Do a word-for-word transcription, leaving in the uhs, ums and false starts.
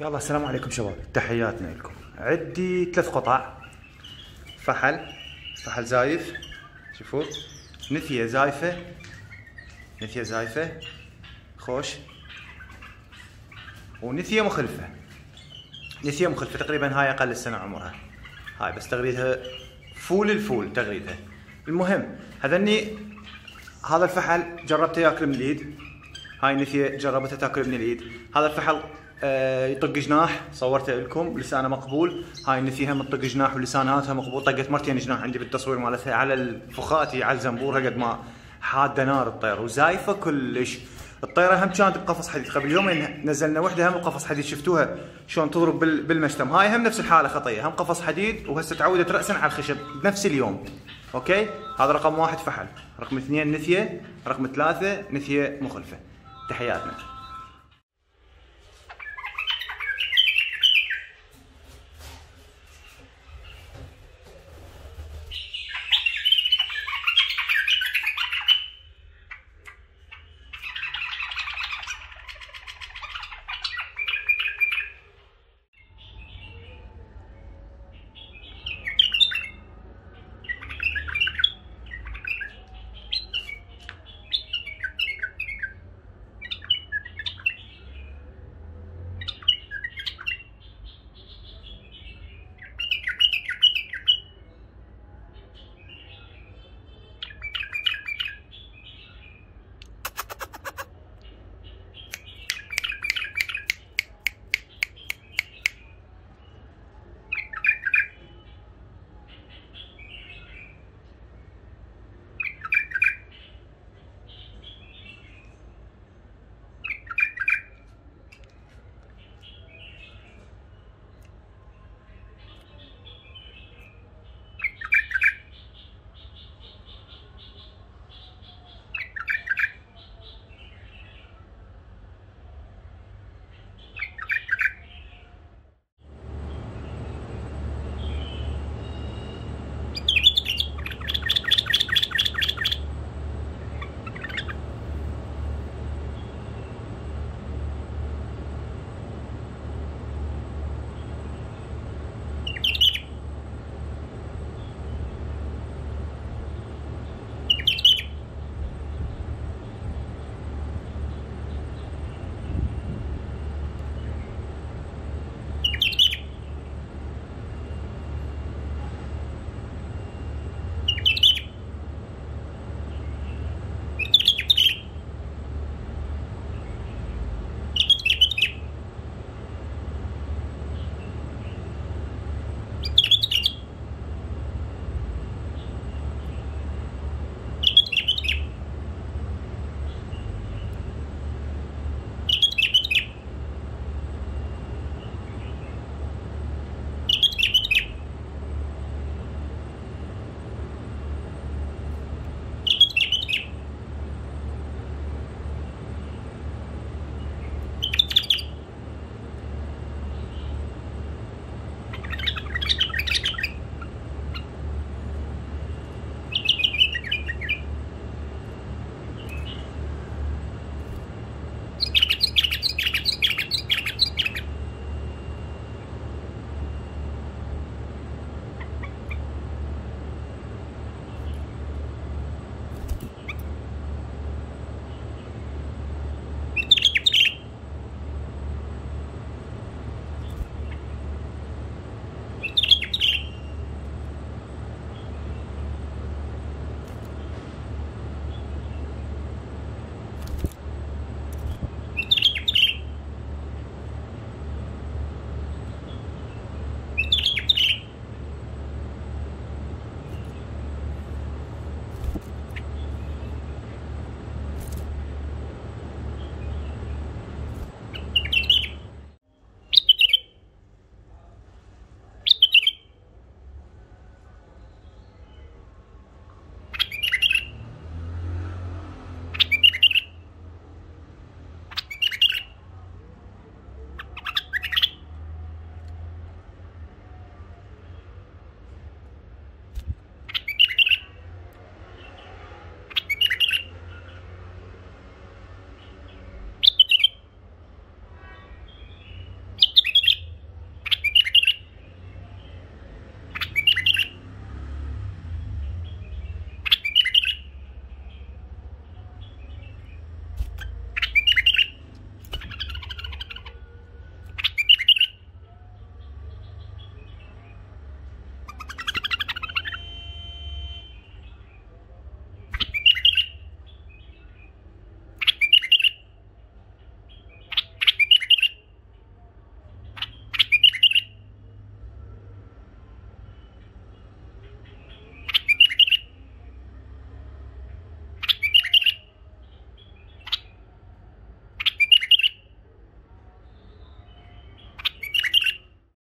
يلا السلام عليكم شباب، تحياتنا لكم. عندي ثلاث قطع فحل، فحل زايف، شوفوا نثية زايفة، نثية زايفة خوش، ونثية مخلفة. نثية مخلفة تقريبا هاي اقل السنة عمرها، هاي بس تغريدها فول الفول تغريدها. المهم هذني هذا الفحل جربته ياكل من اليد، هاي نثية جربتها تاكل من اليد. هذا الفحل آه يطق جناح، صورته لكم لسانه مقبول. هاي النثية هم تطق جناح ولساناتها مقبول، طقت مرتين جناح عندي بالتصوير مالتها على الفخاتي على الزنبورها قد ما حاده نار الطير، وزايفه كلش. الطيره هم كانت بقفص حديد، قبل يومين نزلنا وحده هم بقفص حديد، شفتوها شلون تضرب بالمشتم. هاي هم نفس الحاله خطيه، هم قفص حديد وهسه تعودت راسا على الخشب بنفس اليوم. اوكي، هذا رقم واحد فحل. رقم اثنين نثيه، رقم ثلاثه نثيه مخلفه. تحياتنا.